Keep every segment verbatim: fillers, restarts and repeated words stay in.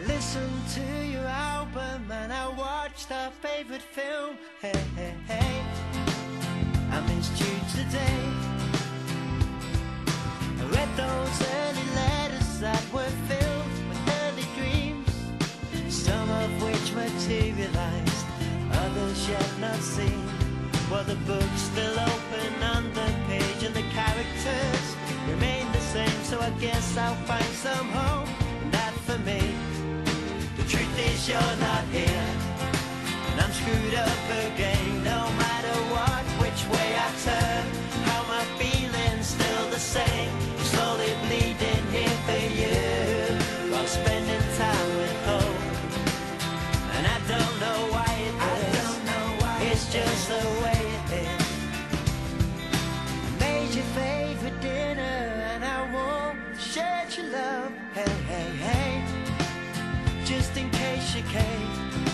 Listened to your album and I watched our favorite film. Hey, hey, hey, I missed you today. I read those early letters that were filled with early dreams, some of which materialized, others yet not seen. Well, the book's still open on the page and the characters remain the same, so I guess I'll find some hope in that for me. The truth is you're not here, and I'm screwed up again. No matter what, which way I turn, how my feelings still the same. I'm slowly bleeding here for you, while spending time with hope. And I don't know why it is, it's just the way it is. I made your favorite dinner and I won't share your love. Hey, hey, hey, just in case you came.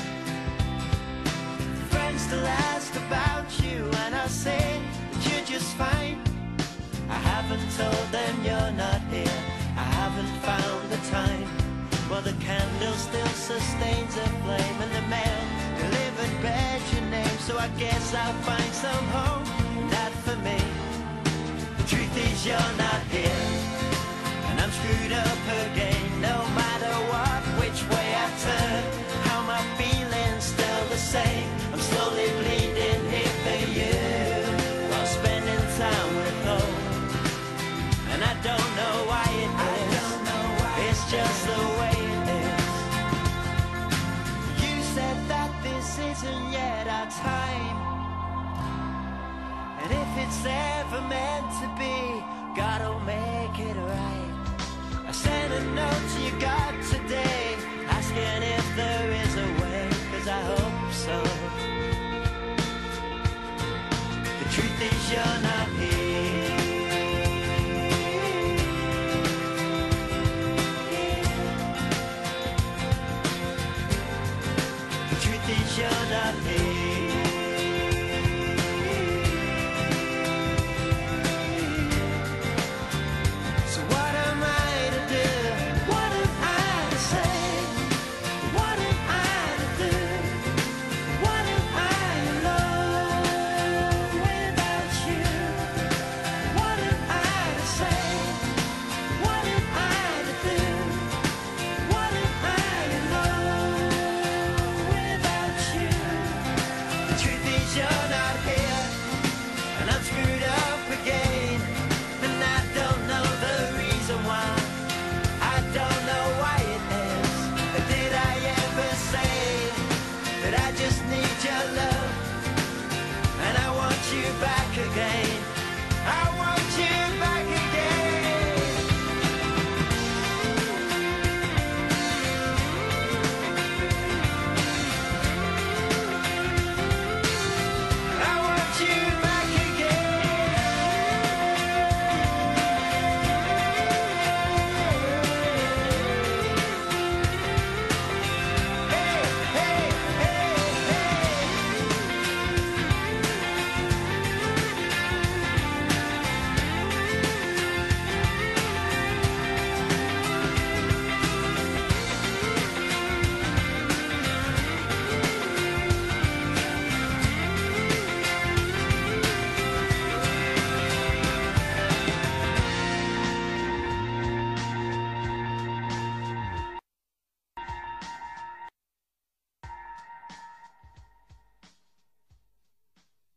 Friends still ask about you and I say that you're just fine. I haven't told them you're not here, I haven't found the time. Well, the candle still sustains a flame and the mail delivered bears your name, so I guess I'll find some hope in that for me. The truth is you're not here, and I'm screwed up again. No matter what, which way I turn, how my feelings still the same. I'm slowly bleeding here for you, while spending time with hope. And I don't know why it is, it's just the way it is. You said that this isn't yet our time, and if it's there